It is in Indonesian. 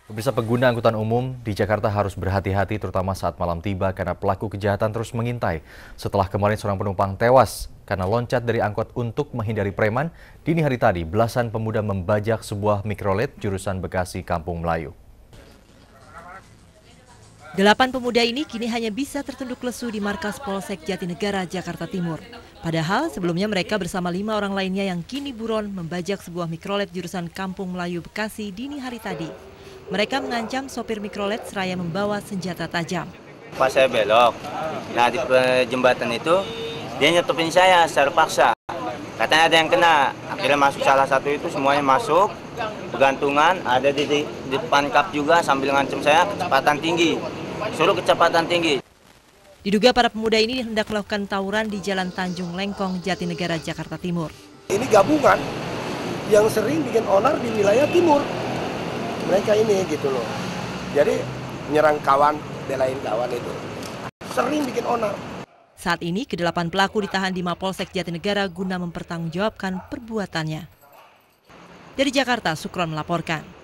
Pemirsa, pengguna angkutan umum di Jakarta harus berhati-hati terutama saat malam tiba karena pelaku kejahatan terus mengintai. Setelah kemarin seorang penumpang tewas karena loncat dari angkot untuk menghindari preman, dini hari tadi belasan pemuda membajak sebuah mikrolet jurusan Bekasi Kampung Melayu. 8 pemuda ini kini hanya bisa tertunduk lesu di markas Polsek Jatinegara, Jakarta Timur. Padahal sebelumnya mereka bersama 5 orang lainnya yang kini buron membajak sebuah mikrolet jurusan Kampung Melayu, Bekasi dini hari tadi. Mereka mengancam sopir mikrolet seraya membawa senjata tajam. Pas saya belok, nah di jembatan itu dia nyetopin saya secara paksa. Katanya ada yang kena, akhirnya masuk salah satu itu semuanya masuk, bergantungan, ada di depan kap juga sambil ngancam saya kecepatan tinggi, suruh kecepatan tinggi. Diduga para pemuda ini hendak melakukan tawuran di Jalan Tanjung Lengkong, Jatinegara, Jakarta Timur. Ini gabungan yang sering bikin onar di wilayah timur. Mereka ini gitu loh. Jadi menyerang kawan, belain kawan itu. Sering bikin onar. Saat ini ke-8 pelaku ditahan di Mapolsek Jatinegara guna mempertanggungjawabkan perbuatannya. Dari Jakarta, Sukron melaporkan.